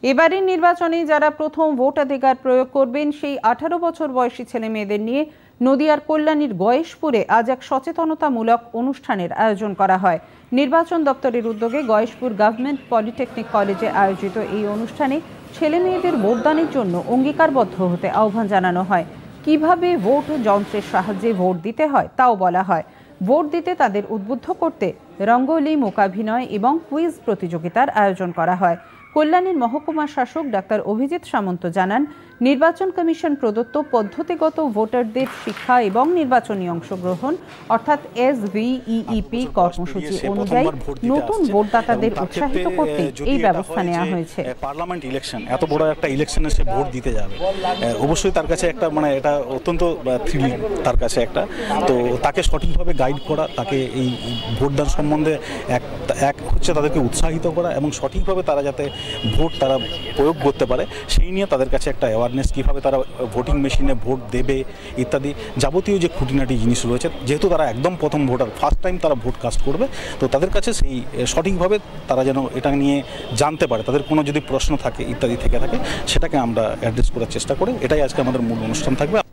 এবারের নির্বাচনে যারা প্রথম ভোটাধিকার প্রয়োগ করবেন সেই 18 বছর বয়সী ছেলে মেয়েদের নিয়ে নদিয়ার কল্যাণীর গয়েশপুরে আজ এক সচেতনতামূলক অনুষ্ঠানের আয়োজন করা হয়। নির্বাচন দপ্তরের উদ্যোগে গয়েশপুর গভর্নমেন্ট পলিটেকনিক কলেজে আয়োজিত এই অনুষ্ঠানে ছেলে মেয়েদের ভোটদানের জন্য অঙ্গীকারবদ্ধ হতে আহ্বান জানানো হয়। কিভাবে ভোট যন্ত্রের সাহায্যে ভোট দিতে হয় তাও বলা হয়। ভোট দিতে তাদের উদ্বুদ্ধ করতে রঙ্গোলি, মূকাভিনয় এবং কুইজ প্রতিযোগিতার আয়োজন করা হয়। কল্যাণীর মহকুমা শাসক ডাক্তার অভিজিৎ সামন্ত জানান, নির্বাচন কমিশন প্রদত্ত পদ্ধতিগত ভোটারদের শিক্ষা এবং নির্বাচনী অংশগ্রহণ অর্থাৎ SVEEP কর্মসূচি অনুযায়ী নতুন ভোটদাতাদের উৎসাহিত করতে এই ব্যবস্থা নেওয়া হয়েছে। পার্লামেন্ট ইলেকশন, এত বড় একটা ইলেকশনে সে ভোট দিতে যাবে, অবশ্যই তার কাছে একটা এটা অত্যন্ত থ্রিলিং তার কাছে একটা। তো তাকে সঠিকভাবে গাইড করা, তাকে এই ভোটদান সম্বন্ধে এক হচ্ছে তাদেরকে উৎসাহিত করা এবং সঠিকভাবে তারা যাতে ভোট তারা প্রয়োগ করতে পারে সেই নিয়ে তাদের কাছে একটা অ্যাওয়ারনেস, কীভাবে তারা ভোটিং মেশিনে ভোট দেবে ইত্যাদি যাবতীয় যে খুঁটিনাটি জিনিস রয়েছে। যেহেতু তারা একদম প্রথম ভোটার, ফার্স্ট টাইম তারা ভোট কাস্ট করবে, তো তাদের কাছে সেই সঠিকভাবে তারা যেন এটা নিয়ে জানতে পারে, তাদের কোনো যদি প্রশ্ন থাকে ইত্যাদি থেকে থাকে সেটাকে আমরা অ্যাড্রেস করার চেষ্টা করি। এটাই আজকে আমাদের মূল অনুষ্ঠান থাকবে।